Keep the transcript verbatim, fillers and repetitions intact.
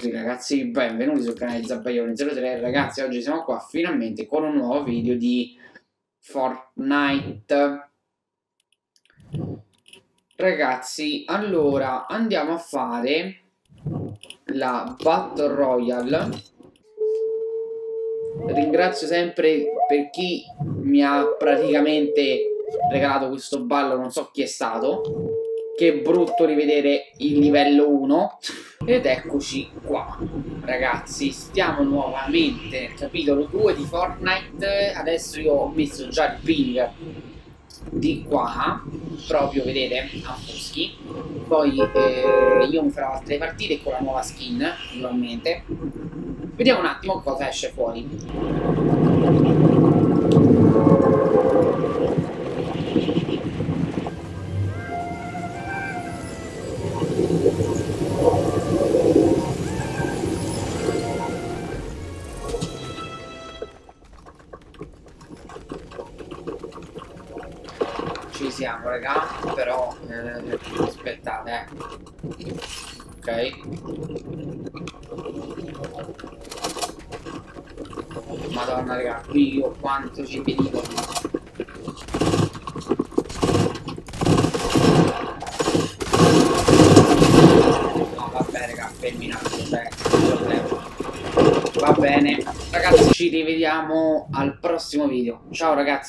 tutti ragazzi, benvenuti sul canale di Zabaione zero tre. Ragazzi, oggi siamo qua finalmente con un nuovo video di Fortnite. Ragazzi, allora andiamo a fare la Battle Royale. Ringrazio sempre per chi mi ha praticamente regalato questo ballo, non so chi è stato. Che brutto rivedere il livello uno. Ed eccoci qua ragazzi, stiamo nuovamente nel capitolo due di Fortnite. Adesso io ho messo già il ping di qua, proprio vedete, a foschi. Poi eh, io mi farò altre partite con la nuova skin naturalmente. Vediamo un attimo cosa esce fuori. Ci siamo raga, però eh, aspettate eh. Ok, madonna raga, qui io quanto ci vedivo. No vabbè raga, ferminato, vabbè, va bene ragazzi, ci rivediamo al prossimo video. Ciao ragazzi.